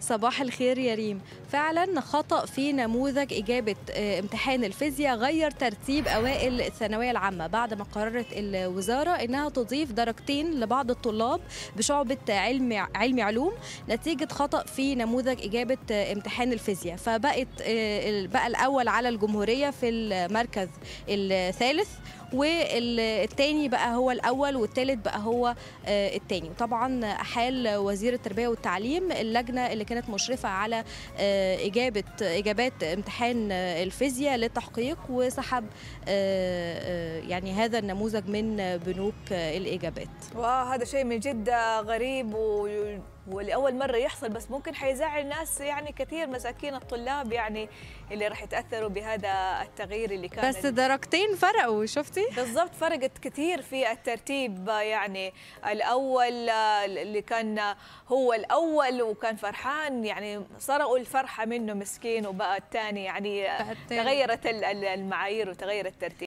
صباح الخير يا ريم. فعلا خطأ في نموذج إجابة امتحان الفيزياء غير ترتيب أوائل الثانوية العامة بعد ما قررت الوزارة إنها تضيف درجتين لبعض الطلاب بشعبة علمي علوم نتيجة خطأ في نموذج إجابة امتحان الفيزياء، فبقت بقى الأول على الجمهورية في المركز الثالث، والتاني بقى هو الأول والتالت بقى هو التاني. وطبعا أحال وزير التربية والتعليم اللجنة اللي كانت مشرفة على إجابات امتحان الفيزياء للتحقيق، وسحب يعني هذا النموذج من بنوك الإجابات. وهذا شيء من جد غريب ولأول مرة يحصل، بس ممكن حيزعل ناس يعني كثير، مساكين الطلاب يعني اللي راح يتأثروا بهذا التغيير اللي كان. بس درجتين فرقوا، شفتي؟ بالضبط، فرقت كثير في الترتيب. يعني الأول اللي كان هو الأول وكان فرحان، يعني سرقوا الفرحة منه مسكين، وبقى الثاني يعني تغيرت المعايير وتغير الترتيب.